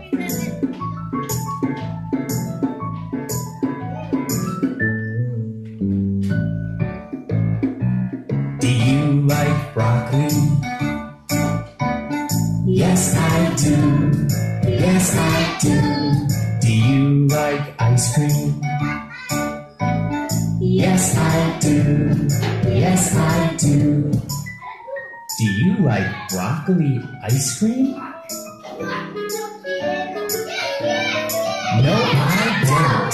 Do you like broccoli? Yes, I do. Yes, I do. Do you like ice cream? Yes, I do. Yes, I do. Do you like broccoli ice cream? No, I don't.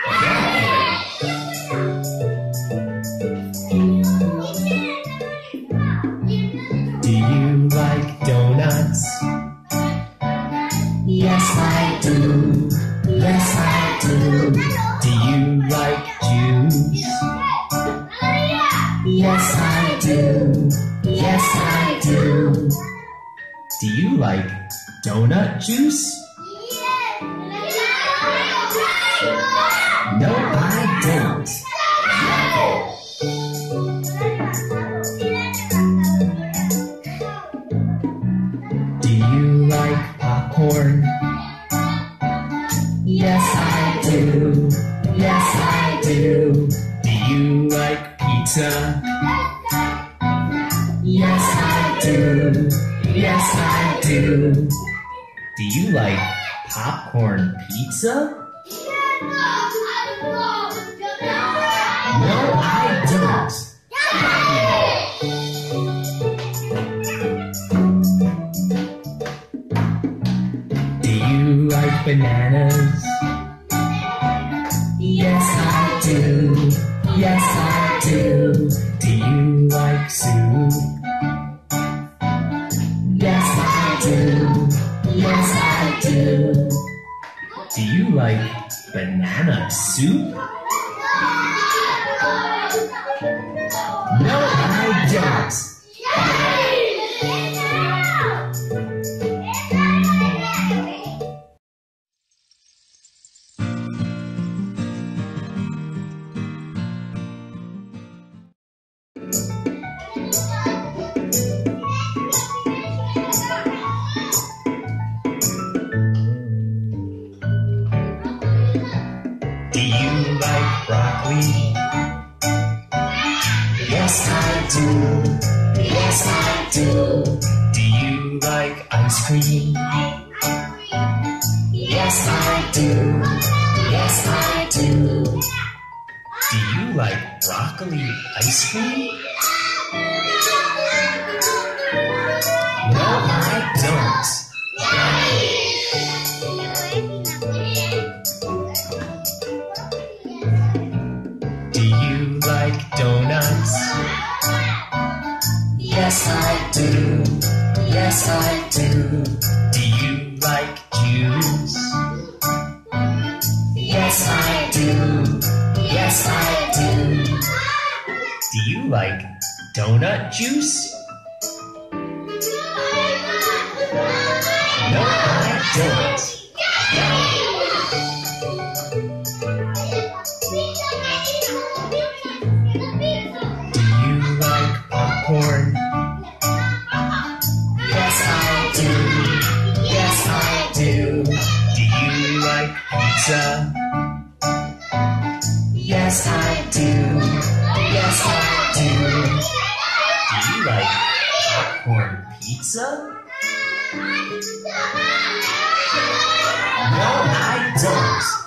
Do you like donuts? Yes, I do. Yes, I do. Do you like juice? Yes, I do. Yes, I do. Do you like donut juice? No, I don't. Do you like popcorn? Yes, I do. Yes, I do. Do you like pizza? Yes, I do. Yes, I do. Do you like popcorn pizza? No, I don't. Do you like bananas? Yes, I do. Yes, I do. Do you like soup? Yes, I do. Yes, I do. Do you like banana soup? No, I don't. Do you like broccoli? Yes, I do. Yes, I do. Do you like ice cream? Yes, I do. Yes, I do. Do you like broccoli ice cream? No, I don't. Do you like donuts? Yes, I do. Yes, I do. Do you like juice? Yes, I do. Yes, I do. Do you like donut juice? No, I don't. Do you like popcorn? Yes, I do. Yes, I do. Do you like pizza? Yes, I do. Yes, I do. Do you like popcorn pizza? No, I don't.